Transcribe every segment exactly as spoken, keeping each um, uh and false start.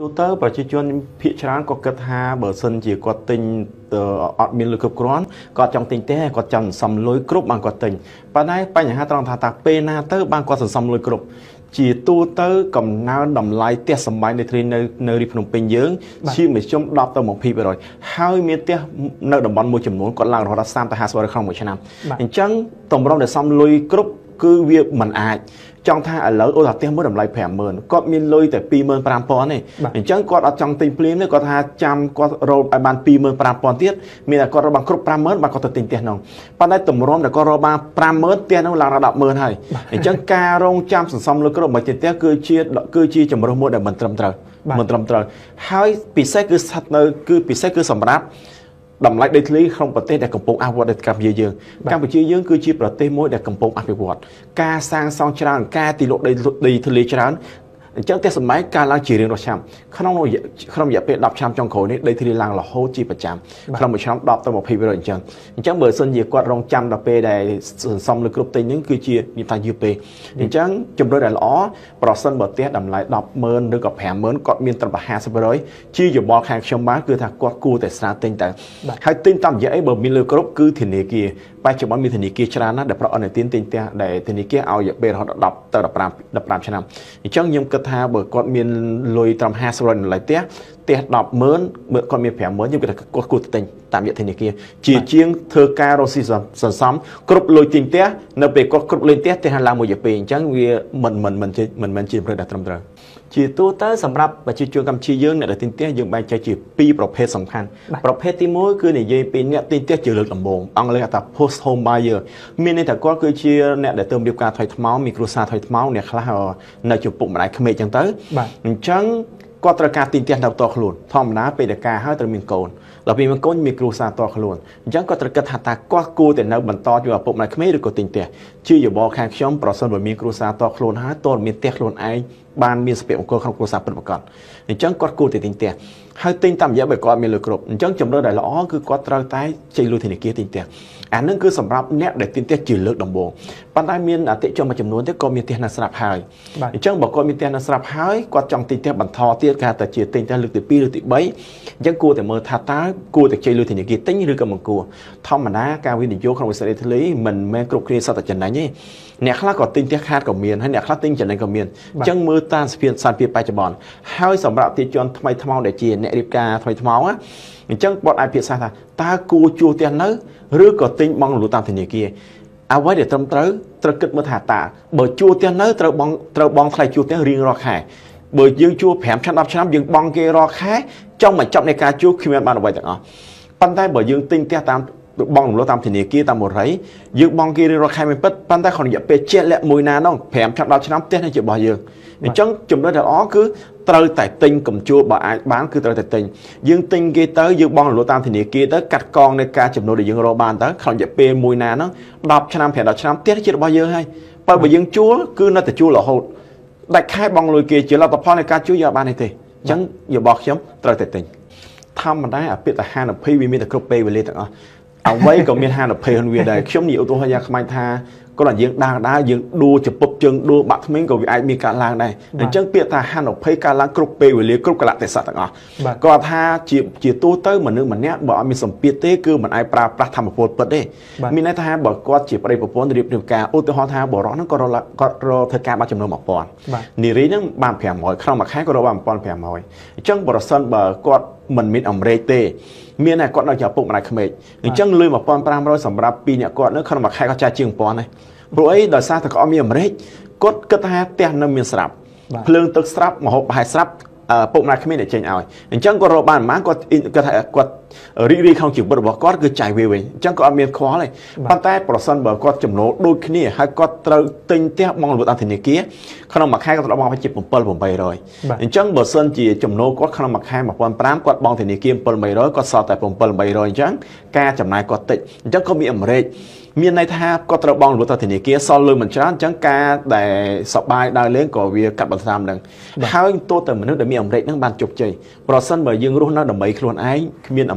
ទូទៅប្រជាជនភាគច្រើនក៏គិតថាបើសិនជាគាត់ទិញអត់មានលុយគ្រប់គ្រាន់គាត់ចង់ទិញទេគាត់ចង់សន្សំលុយគ្រប់បានគាត់ទិញប៉ុន្តែបញ្ហាត្រង់ថាតើពេលណាទៅបានគាត់សន្សំលុយគ្រប់ជាទូទៅកំណើនតម្លៃផ្ទះសម្បែងនៅនៅនៅរាជភ្នំពេញយើងជាមធ្យមដប់ទៅยี่สิบเปอร์เซ็นต์ហើយមានផ្ទះនៅតំបន់មួយចំនួនគាត់ឡើងរហូតដល់三十ទៅห้าสิบក្នុងមួយឆ្នាំអញ្ចឹងតម្រុំដែលសំលុយគ្រប់គឺវាមិនអាចចង់ថាឥឡូវអូថាផ្ទះមួយតម្លៃfiveម៉ឺនគាត់មានលុយតែtwoម៉ឺនfiveពាន់ទេអញ្ចឹងគាត់អត់ចង់ទិញភ្លាមទេគាត់ថាចាំគាត់រកឲ្យបានtwoម៉ឺនfiveពាន់ទៀតមានតែគាត់រកបានគ្រប់fiveម៉ឺនបាទគាត់ទៅទិញផ្ទះនោះប៉ុន្តែតម្រុំដែលគាត់រកបានfiveម៉ឺនផ្ទះនោះឡើងដល់tenម៉ឺនហើយអញ្ចឹងការរងចាំសន្សំលុយគ្រប់មកទៀតផ្ទះគឺជាគឺជាជំរើសមួយដែលមិនត្រឹមត្រូវមិនត្រឹមត្រូវហើយពិសេសគឺស្ថិតនៅគឺពិសេសគឺសម្រាប់តម្លៃដីធ្លីក្នុងប្រទេសដែលកំពុងអភិវឌ្ឍនៅកម្ពុជាយើងកម្ពុជាយើងគឺជាប្រទេសមួយដែលកំពុងអភិវឌ្ឍការសាងសង់ច្រើនការទីលក់ដីដីធ្លីច្រើនអញ្ចឹងផ្ទះសម្បែងការឡើងជារៀងរាល់ឆ្នាំក្នុងក្នុងរយៈពេលtenឆ្នាំចុងក្រោយនេះដីធ្លីឡើងរហូតជាប្រចាំក្នុងមួយឆ្នាំtenទៅยี่สิบเปอร์เซ็นต์អញ្ចឹងអញ្ចឹងបើសិនជាគាត់រងចាំដល់ពេលដែលសន្សំលុយគ្រប់ទិញហ្នឹងគឺជានិយាយថាយឺតពេកអញ្ចឹងជំរឿនដែលល្អប្រសិនបើផ្ទះតម្លៃtenម៉ឺនឬក៏fiveម៉ឺនគាត់មានត្រឹមតែห้าสิบเปอร์เซ็นต์ជាយោបល់ខាងខ្ញុំបានគឺថាគាត់គួរតែស្នើទិញទៅហើយទិញតាមរយៈអីបើមានលុយគ្រប់គឺធនាគារបច្ចុប្បន្នមានធនាគារច្រើនណាស់ដែលប្រអនុទានទិញផ្ទះដែលធនាគារឲ្យរយៈពេលរហូតដល់tenទៅfifteenឆ្នាំអញ្ចឹងខ្ញុំគិតថាបើគាត់មានលុយត្រឹមห้าสิบតម្លៃផ្ទះផ្ទះtenម៉ឺនគាត់មានfiveម៉ឺនខ្ញុំគិតថាគាត់គួរទិញតាមរយៈធនាគារជាជាងធ្វើការរកស៊ីសន្សំគ្រប់លុយទិញផ្ទះនៅពេលគាត់គ្រប់លុយផ្ទះផ្ទះឡើងមួយរយៈពេលអញ្ចឹងវាមិនមិនមិនមិនមិនជាប្រភេទដែលត្រឹមត្រូវជាទូទៅសម្រាប់ប្រជាជនកម្ពុជាយើងអ្នកដែលទិញផ្ទះយើងបែងចែកជាពីរប្រភេទសំខាន់ប្រភេទទីមួយគឺនិយាយពីអ្នកទិញផ្ទះជាលើកដំបូងអង់គ្លេសហៅថា post home buyer មានន័យថាគាត់គឺជាអ្នកដែលទៅរៀបការថ្មីថ្មោងមានគ្រួសារថ្មីថ្មោងអ្នកខ្លះនៅចំពុកម្ដាយក្មេកអញ្ចឹងទៅអញ្ចឹងគាត់ត្រូវការទិញផ្ទះនៅផ្ទាល់ខ្លួនធម្មតាពេលដែលការហើយត្រូវមានកូនដល់ពេលមានកូនមានគ្រួសារផ្ទាល់ខ្លួនអញ្ចឹងគាត់ត្រូវគិតថាតើគាត់គួរតែនៅបន្តជួយឪពុកម្ដាយក្មេកឬក៏ទិញផ្ទះជាយោបល់ខាងខ្ញុំប្រសិនបើមានគ្រួសារផ្ទាល់ខ្លួនហើយតើមានផ្ទះខ្លួនឯងបានមានសុភមង្គលក្នុងគ្រួសារពិតប្រាកដអញ្ចឹងគាត់គួរតែទិញផ្ទះហើយទិញតាមរយៈបើគាត់មានលុយគ្រប់អញ្ចឹងជំរឿនដែលល្អគឺគាត់ត្រូវតែចេញលុយធនាគារទិញផ្ទះអានឹងគឺសម្រាប់អ្នកដែលទិញផ្ទះជាលើកដំបូងប៉ុន្តែមានអតិថិជនមួយចំនួនទៀតក៏មានផ្ទះនៅស្រាប់ហើយអញ្ចឹងបើគាត់មានផ្ទះនៅស្រាប់ហើយគាត់ចង់ទិញផ្ទះបន្តទៀតគេថាជាទិញផ្ទះលើកទីtwoឬទីthreeអញ្ចឹងគួរតែមើលថាតើគួរតែចេញលុយធនាគារទិញឬក៏មិនគួរធម្មតាការវិនិយោគក្នុងវិស័យដីធ្លីមិនមែនគ្រប់គ្នាសត្វតែចំណេញទេអ្នកខ្លះក៏ទិញផ្ទះខាតក៏មានហើយអ្នកខ្លះទិញចំណេញក៏មានអញ្ចឹងមើលតាមស្ពានសានភាពបច្ចុប្បន្នហើយសម្រាប់ទីជនថ្មីថ្មោងដែលជាអ្នករៀបការថ្មីថ្មោងណាអញ្ចឹងគាត់អាចពិភាក្សាថាតើគួរជួលផ្ទះនៅឬក៏ទិញបង់លុយតាមធនាគារអ្វីដែលត្រឹមត្រូវត្រូវគិតមើលថាតើបើជួលផ្ទះនៅត្រូវបង់ត្រូវបង់ថ្លៃជួលផ្ទះរៀងរាល់ខែបើយើងជួលfiveឆ្នាំtenឆ្នាំយើងបង់គេរាល់ខែចង់បញ្ចប់នៃការជួលគ្មានបានអ្វីទាំងអស់ប៉ុន្តែបើយើងទិញផ្ទះតាមបងរំលោះតាមធនាគារតាមបរិយាយើងបង់គេរៀងរាល់ខែមិនពិតប៉ុន្តែក្នុងរយៈពេលជាក់លាក់មួយណានោះfiveឆ្នាំtenឆ្នាំផ្ទះនេះជារបស់យើងអញ្ចឹងចំណុចដែលល្អគឺត្រូវតែទិញកំជួលបើអាចបានគឺត្រូវតែទិញយើងទិញគេទៅយើងបង់រំលោះតាមធនាគារទៅកាត់កងនៃការចំណូលដែលយើងរកបានទៅក្នុងរយៈពេលមួយណានោះtenឆ្នាំfiveឆ្នាំផ្ទះជារបស់យើងហើយបើបើយើងជួលគឺនៅតែជួលរហូតដាច់ខែបង់លុយគេជាលទ្ធផលនៃការជួលយកបានទេអញ្ចឹងយោបល់ខ្ញុំត្រូវតែទិញធម្មតាអាពាក្យថាហានិភ័យវាមានតែគ្រប់ពេលវេលាទាំងអស់អ្វីក៏មានហានិភ័យក្នុងវាដែរខ្ញុំនិយាយឧទាហរណ៍យ៉ាងខ្មៅថាគាត់ថាយើងដើរដើរយើងដួលចពុបជើងដួលបាក់ថ្មីក៏វាអាចមានការឡើងដែរអញ្ចឹងពាក្យថាហានិភ័យការឡើងគ្រប់ពេលវេលាគ្រប់កលៈទេសៈទាំងអស់គាត់ថាជាជាទូទៅមនុស្សម្នាក់បើអត់មានសម្ពាធទេគឺមិនអាចប្រើប្រាស់ធម្មពលពិតទេមានន័យថាបើគាត់ជាប្តីប្រពន្ធរៀបរៀបការឧទាហរណ៍ថាបរិសុទ្ធហ្នឹងគាត់គាត់រកធ្វើការបានចំណូលone thousandនារីហ្នឹងបានfive hundredក្នុងមួយខែក៏រកបានone thousand five hundredអញ្ចឹងបរិសុទ្ធបើគាត់មិនមានអំរែកទេមានតែគាត់នៅជាឪពុកម្ដាយក្មេកអញ្ចឹងលុយone thousand five hundredសម្រាប់ពីរនាក់គាត់នៅក្នុងមួយខែគាត់ចាយជាងone thousandដែរព្រោះអីដោយសារតែគាត់មានអំរែកគាត់គិតថាផ្ទះនៅមានស្រាប់ភ្លើងទឹកស្រាប់ម្ហូបប្រហែលស្រាប់ពុកម្ដាយក្មេកដែលចេញឲ្យអញ្ចឹងគាត់រកបានប៉ុន្មានគាត់គាត់ថាគាត់រីករាយក្នុងជីវិតរបស់គាត់គឺចាយវាវិញអញ្ចឹងគាត់អត់មានខ្វល់ទេប៉ុន្តែប្រសិនបើគាត់ចំណូលដូចគ្នាហើយគាត់ត្រូវទិញផ្ទះបង់លុយតាមធនាគារក្នុងមួយខែគាត់ត្រូវបង់ជាseven thousand eight hundredអញ្ចឹងបើសិនជាចំណូលគាត់ក្នុងមួយខែone thousand five hundredគាត់បង់ធនាគារseven thousand eight hundredគាត់សល់តែseven thousand eight hundredអញ្ចឹងការចំណាយគាត់តិចអញ្ចឹងគាត់មានអំរែកមានន័យថាគាត់ត្រូវបង់លុយតាមធនាគារសល់លុយមិនច្រើនអញ្ចឹងការដែលសបាយដើរលេងក៏វាកាត់បន្ថយនឹងហើយទោះតែមនុស្សដែលមានអំរែកនឹងបានជោគជ័យប្រសិនបើយើងរស់នៅដើម្បីខ្លួនឯងគ្មានអំ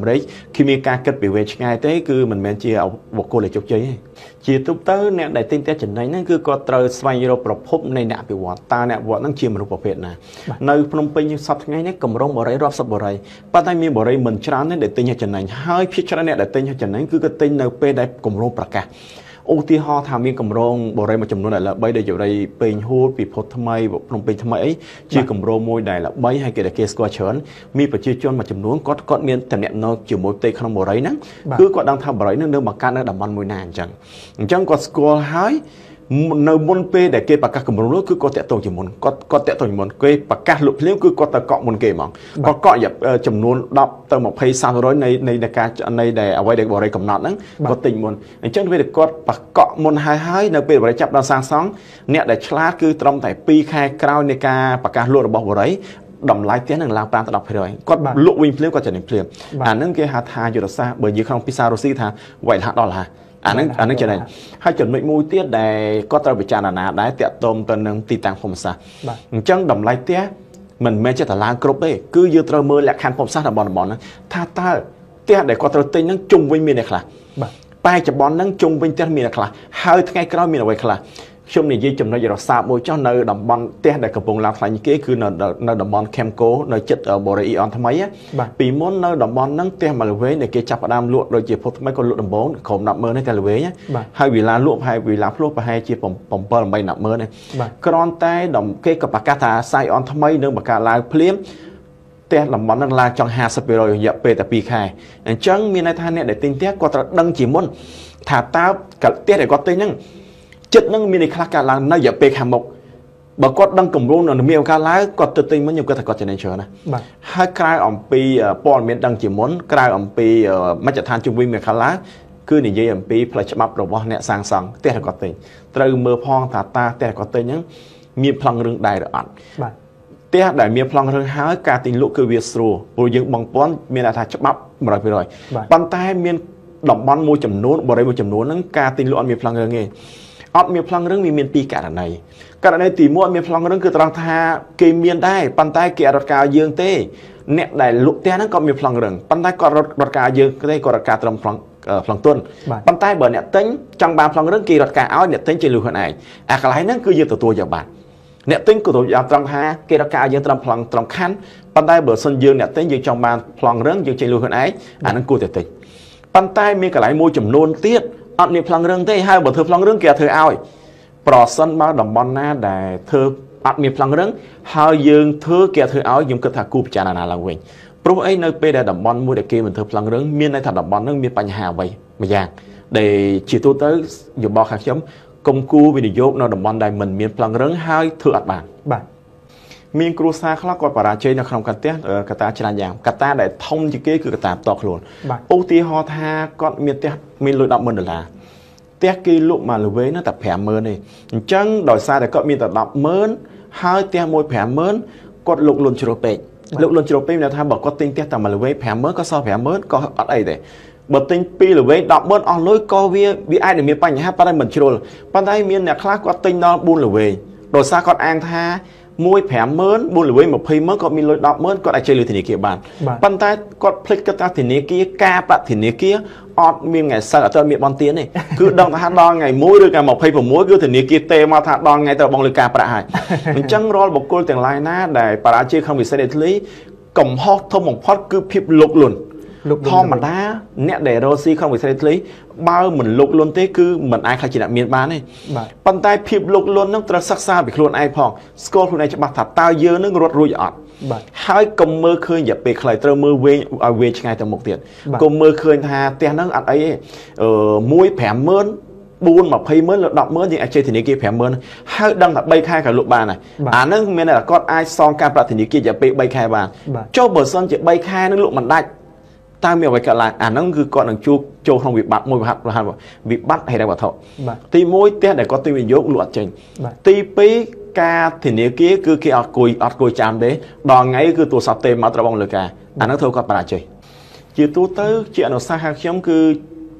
ำเร็จคือมีการเกิดไปเวชง่ายแต่คือมันแม้จะเอาบุคคลเลยจบใจจีตุบเตอร์เนี่ยได้ติงแต่จันไหนนั่นคือก็เตอร์สวายโรประพบในหน้าไปวัดตาเนี่ยวัดนั่งเชียมรูปประเภทนะในพนมเปญสัตว์ไงเนี่ยกำรงบ่ไรรอบสับบ่ไรป้าได้มีบ่ไรเหมือนชราเนี่ยได้ติงจันไหนให้พิจารณาได้ติงจันไหนคือก็ติงในเปได้กำรงประกาศโอทีฮอทามีกำรงบ่ไรมาจำนวนไหนละใบได้อยู่ในเป็นฮูดปีพดทำไมพนมเปญทำไมไอ้จีกำรงมวยได้ละใบให้เกิดเกสกว่าเฉินมีประชาชนมาจำนวนก็ก็เมียนแต่เนี่ยนอกจีมวยเตะขนมบ่ไรนั้นคือก็ดังทำบ่ไรนั่นเดิมมาการนั่นดับมันมวยนานจังจังก็สกอร์หายในมณเปแต่เกปากกากำลังรู้คือก็แตะตรงจมูกก็ก็แตะตรงจมูกเกปากกาหลุดเลี้ยวคือก็ตะเกาะมณเกมั้งก็เกาะหยับจำนวนดับเติมอภัยสามร้อยในในในการในแต่เอาไว้เด็กบ่อไรกำหนดนั้นก็ติงมณจังเป็นก็ปากเกาะมณหายหายในเป็นบ่อไรจับดาวสางสองเนี่ยได้ฉลาดคือตรงแต่ปีแค่กล่าวในการปากกาหลุดบ่อไรดำลายเตี้ยหนึ่งลางปลาตลอดไปเลยก็ลุกวิ่งเพลี้ยก็จะหนึ่งเพลี้ยอันนั้นคือหาทางอยู่ต่อซาเบอร์ยี่ข้างพิซซ่าโรซี่ทางไหวละดอลลาร์อันนั้นอันนั้นจะได้ให้จนไม่มูเตี้ยได้ก็ต้องไปจานนาได้เตะตมตอนนึงตีต่างผมซะจังดำลายเตี้ยมันไม่ใช่แต่ล้างกรบเลยคือยืดเตอร์มือแหลกคันผมซะแต่บอลบอลนั้นถ้าตาเตี้ยได้ก็ต้องตีนั่งจุ่มวิ่งมีนะครับไปจะบอลนั่งจุ่มวิ่งเตี้ยมีนะครับหายทั้งไงก็มีเอาไว้ครับช่วงนี้ยี่จำนวนยาสาบมวยเจ้าในดำบอลเตะได้กระปงลางสายนี้ก็คือในในดำบอลแคมโก้ในจิตบริอีออนทำไมอ่ะปีม้วนในดำบอลนั่งเตะมาเลยเว้ยในเกจับดามลวดโดยเฉพาะทำไมก็ลวดดำบอลขมนับมือในแต่ละเว้ยเนี่ยให้เวลาลวดให้เวลาพลุไปให้เจียผมผมเปิดใบนับมือเนี่ยกรอนเตะดำเกกับปากกาตาไซออนทำไมเนื้อปากกาลายเพลี้ยเตะดำบอลนั่งลายจังหาสเปโรยอย่าเปแต่ปีแค่จังมีในท่านเนี่ยได้ติงเตะก็ตระดังจีม้วนถ้าตากับเตะได้ก็ติงนั่งจุดนั่งมีในคลาการล้างน่าอย่าไปแข่งหมกบางก็ดังกลุ่มรุ่งหนึ่งมีโอกาสล้างก็ตื่นตีมันอยู่ก็แต่ก็จะในเชิญนะให้กลายออกปีปอนเมียนดังจีม้วนกลายออกปีมาจากทานจุ่มวิ่งเมียคลาคือในยี่อปีพลายฉบับเราว่าเนี่ยสร้างสรรค์เตะก็ตีตรึงมือพองตาตาเตะก็ตียังมีพลังเรื่องใดหรืออัดเตะได้มีพลังเรื่องหาการติงลุกคือเวียสรูปุยยังบางป้อนมีอาถรรพ์ฉบับมาเลยไปเลยปันใต้มีดอกบอลมูจำนวนบริบูรณ์จำนวนนั้นการติงลุกมีพลังเรื่องไงอดมีพลังเรื่องมีเมียนปีกาดในกาดในตีม้วนมีพลังเรื่องคือตรังทาเกมเมียนได้ปันใต้เกียรติกาเยืองเต้เนี่ยได้ลุกเต้นั้นก็มีพลังเรื่องปันใต้ก็รถกาเยืองเต้ก็รถกาตรำพลังพลังต้นปันใต้เบอร์เนี่ยติ้งจังบาพลังเรื่องกีรถกาเอาเนี่ยติ้งจะรู้ขนาดไหนอะไรนั่นคือยืนตัวตัวอย่างบาดเนี่ยติ้งกูตัวอย่างตรังทาเกียรติกาเยืองตรำพลังตรำคันปันใต้เบอร์ส่วนยืนเนี่ยติ้งยืนจังบาพลังเรื่องยืนจะรู้ขนาดไหนอันนั้นกูแต่ติ้งปันใต้มีกระไรมูจำนวนเตี้ยอดมีพลังเรื่องเต้ให้เบอร์เธอพลังเรื่องเกียรติเธอเอาปลอดสันมาดำบอลน่าได้เธออัดมีพลังเรื่องหายืงเธอเกี่ยเธอเอายืมกระถากูพิจารณาลังเวงเพราะไอ้ในเปเดดำบอลมูเดเกมันเธอพลังเรื่องมีในถาดำบอลนั่งมีปัญหาไว้ไม่ยากđể chỉ tôi tới dùng bao khác chấm công cụ vì điều nó đầm bòn đại mình miền plang rớn hai thừa ạt bản bản miền cru sa khác còn bà chơi nó không cần tiếc cả ta chỉ là dạng cả ta để thông chỉ kế cứ cả ta tọt luôn ưu tiên họ tha còn miền tiếc miền lối đậm mình là tiếc cái lúc mà lối nó tập phèm mơn này chân đòi xa để có miền tập đậm mơn hai tiếc môi phèm mơn còn lục luôn chửi bể lục luôn chửi bể là tham bảo có tinh tiếc tầm mà lối phèm mơn có so phèm mơn có ở đây đểบทติงปีหรือเว้ยดอกบอลออนลุยก็วิวิไอเดี๋ยวมีปัญหาปัญหาเหมือนชิโร่ปัญหาเมียนเนี่ยคลาสก็ติงนอบุญหรือเว้ยโดยซาก็อ่างท่ามวยแผลเมินบุญหรือเว้ยหมดพีเมินก็มีลอยดอกเมินก็ได้เจริญถิ่นเกียร์บานปัญหาก็พลิกก็ตาถิ่นเกียร์กาปะถิ่นเกียร์ออดมีไงซาก็มีบอลเตี้ยนี่คือดองท่าดองไงมวยด้วยกันหมดพีผมมวยคือถิ่นเกียร์เตะมาท่าดองไงแต่บอลเลยกาประหายมันจังรอบุกโกลแต่งลายหน้าได้ปราชีคำวิเศษทลีกล่อมฮอกทมของพอดคือพิบลุกหลุนทอมมันได้เนี่ยเดโรซี่ของวิสัยทลีบ้าเหมือนลุกล้นเต้คือเหมือนไอคาจินาเมียนบ้านนี่ปันใต้พิบลุกล้นต้องตรัสซักซาไปคล้วนไอพองสกอลคนไอจะมาถัดตาเยอะนึกรถรุ่ยอดให้กลมมือเคยอย่าไปใครเติมมือเวเอาเวชไงแต่หมกเตียนกลมมือเคยทาเตียนนั่งอัดไอเอ่อมวยแผลเมินบูนมาเพย์เมินดอกเมินยังไอเจถิ่นนี้กี่แผลเมินให้ดังแบบใบค่ายกับลูกบ้านน่ะอ่านั่งเมียนน่ะก็ไอซองการปฏิทินกี่อย่าไปใบค่ายบ้านเจ้าเบอร์ซันจะใบค่ายนั่งลูกมันได้ตามมีเอาไว้กันละอ่านั่นคือก่อนหนังจูโจของวิบัติมวยพัดประหารว่าวิบัติให้ได้กว่าเท่าตีมวยเตี้ยแต่ก็ตีวิญญาณหลวดจริงตีปีกาถิ่นนี้กี้คือที่อัดกุยอัดกุยจามเด้ดองไงคือตัวสับเต็มมาตระบองเลยกาอันนั้นเท่ากับปราชัยจีตัวเตอร์จีอันนั้นสาหัสเข้มคือ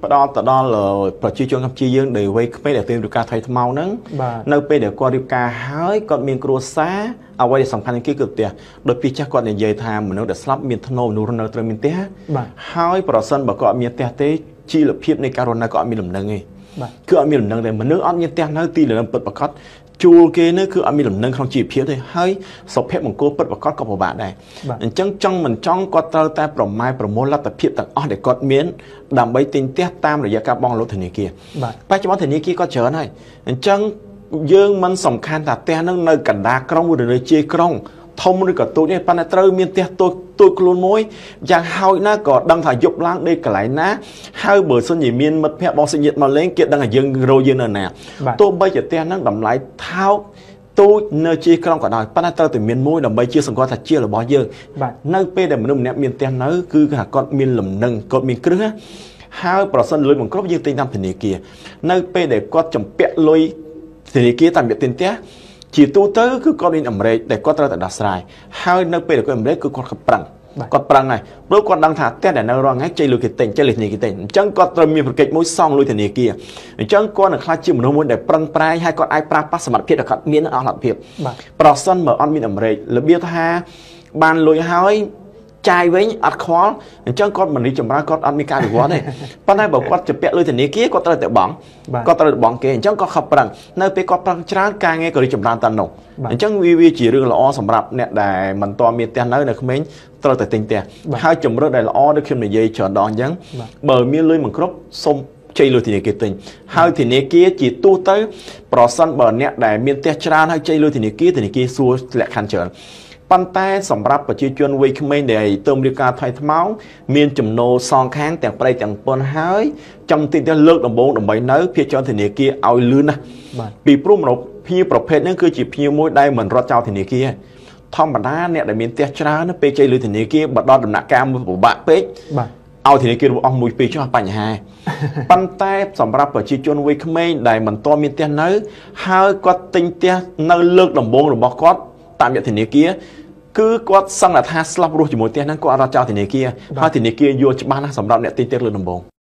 ផ្ដោតទៅដល់ប្រជាជនកម្ពុជាយើងដែលវ័យក្មេងដែលត្រៀមរៀបការថ្មីថ្មោងហ្នឹងនៅពេលដែលគាត់រៀបការហើយគាត់មានគ្រួសារអ្វីដែលសំខាន់គឺគឺផ្ទះដោយពីចាស់គាត់និយាយថាមនុស្សដែលស្លាប់មានធ្នូមនុស្សនៅត្រូវមានផ្ទះហើយប្រសិនបើគាត់មានផ្ទះទេជីវភាពនៃការរស់នៅក៏អត់មានលំនឹងទេគឺអត់មានលំនឹងទេមនុស្សអត់មានផ្ទះនៅទីលំនឹងពិតប្រាកដជួលគេនោះគឺអត់មានលំនឹងក្នុងជីវភាពទេហើយសុភមង្គលពិតប្រាកដក៏ពិបាកដែរអញ្ចឹងចង់មិនចង់គាត់ត្រូវតែប្រម៉ែប្រមូលលទ្ធភាពទាំងអស់ដែលគាត់មានដើម្បីទិញផ្ទះតាមរយៈការបង់លុយធនាគារបច្ចុប្បន្នធនាគារគាត់ច្រើនហើយអញ្ចឹងយើងមិនសំខាន់ថាផ្ទះនឹងនៅកណ្ដាលក្រុងឬនៅជាយក្រុងធំឬក៏តូចទេប៉ុន្តែត្រូវមានផ្ទះតូចតូចខ្លួនមួយយ៉ាងហោចណាស់ក៏ដឹងថាយប់ឡើងដេកកន្លែងណាហើយបើសិនជាមានមិត្តភ័ក្តិបងសិញាតមកលេងគេដឹងថាយើងរយយើងនៅណាទោះបីជាផ្ទះហ្នឹងតម្លៃថោកតូចនៅជាក្រុងក៏ដោយប៉ុន្តែត្រូវតែមានមួយដើម្បីជាសង្កត់ថាជារបស់យើងនៅពេលដែលមនុស្សម្នាក់មានផ្ទះនៅគឺថាគាត់មានលំនឹងគាត់មានគ្រឹះហើយប្រសិនលុយមិនគ្រប់យើងទិញតាមធនាគារនៅពេលដែលគាត់ចំពាក់លុយធនាគារតាមរយៈទិញផ្ទះជាទូទៅគឺគាត់មានអាមេរិកដែលគាត់ត្រូវតែដោះស្រាយហើយនៅពេលដែលគាត់អាមេរិកគឺគាត់ប្រឹងគាត់ប្រឹងហើយព្រោះគាត់ដឹងថាផ្ទះដែលនៅរងថ្ងៃចេញលុយគេទិញចេញលុយធនាគារទិញអញ្ចឹងគាត់ត្រូវមានប្រកិច្ចមួយសងលុយធនាគារអញ្ចឹងគាត់នឹងខ្លាចជាមនុស្សមួយដែលប្រឹងប្រែងហើយគាត់អាចប្រើប្រាស់សមត្ថភាពដែលគាត់មានអស់លទ្ធភាពប្រសិនបើអត់មានអាមេរិករបៀបថាបានលុយហើយចាយវិញអត់ខ្វល់អញ្ចឹងគាត់មិនរីកចម្រើនគាត់អត់មានការវិវត្តទេប៉ុន្តែបើគាត់ជាពាក់លុយធនាគារគាត់ត្រូវតែបង់គាត់ត្រូវបង់គេអញ្ចឹងគាត់ខំប្រឹងនៅពេលគាត់ប្រឹងច្រើនការងារក៏រីកចម្រើនតាមនោះអញ្ចឹងវាវាជារឿងល្អសម្រាប់អ្នកដែលមិនទាន់មានផ្ទះនៅនៅក្មេងត្រូវតែទិញផ្ទះហើយជំរឿនដែលល្អដូចខ្ញុំនិយាយច្រើនដងអញ្ចឹងបើមានលុយមិនគ្រប់សូមជ័យលុយធនាគារទិញហើយធនាគារជាទូទៅប្រសិនបើអ្នកដែលមានផ្ទះច្រើនហើយជ័យលុយធនាគារធនាគារសួរលក្ខខណ្ឌច្រើនប៉ុន្តែសម្រាប់ប្រជាជនវ័យក្មេងដែលទៅរៀបការថ្មីថ្មោងមានចំណូលសងខាងទាំងប្រៃទាំងប៉ុនហើយចង់ទិញផ្ទះលើកដំបូងដើម្បីនៅភាគច្រើនធនាគារឲ្យលឿនណាស់ពីព្រោះមនុស្សភ្ញៀវប្រភេទហ្នឹងគឺជាភ្ញៀវមួយដែលមិនរត់ចោលធនាគារធម្មតាអ្នកដែលមានផ្ទះច្រើនពេលជ័យលុយធនាគារបើដល់ដំណាក់កាលមួយពិបាកពេកឲ្យធនាគាររបស់មួយពេកចុះបញ្ហាប៉ុន្តែសម្រាប់ប្រជាជនវ័យក្មេងដែលមិនទាន់មានផ្ទះនៅហើយគាត់ទិញផ្ទះនៅលើកដំបូងរបស់គាត់តាមរយៈធនាគារគឺគាត់សង្កត់ថាស្លាប់រស់ជាមួយផ្ទះហ្នឹងគាត់អត់រត់ចោលធនាគារហើយធនាគារយល់ច្បាស់ណាស់សម្រាប់អ្នកទិញផ្ទះលើកដំបូង